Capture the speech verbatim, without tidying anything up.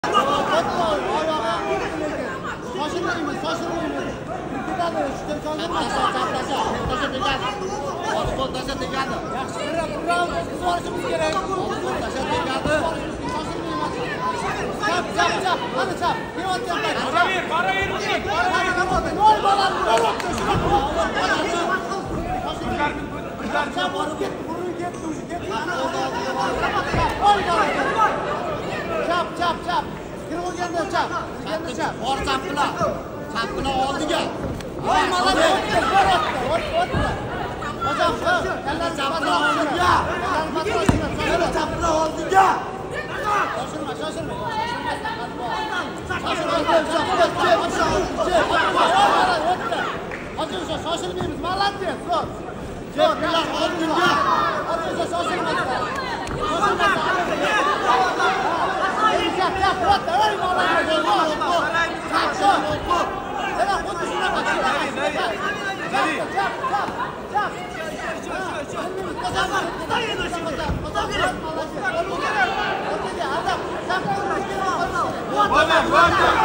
Çap çap çap. Kirib olganda çap. Kirganda çap. Bor chapqila. Chapqila oldiga. Voy malada o'tdi, o'tdi, o'tdi. Hocam, kallar chapqila oldiga. Kallar chapqila oldiga. Shoshilma, shoshilma. Hozir shoshilmaymiz, malades. Chapqila oldiga. Hozir shoshilma. Yap, yap, o'tdi. Ey malades. Vamos, vamos.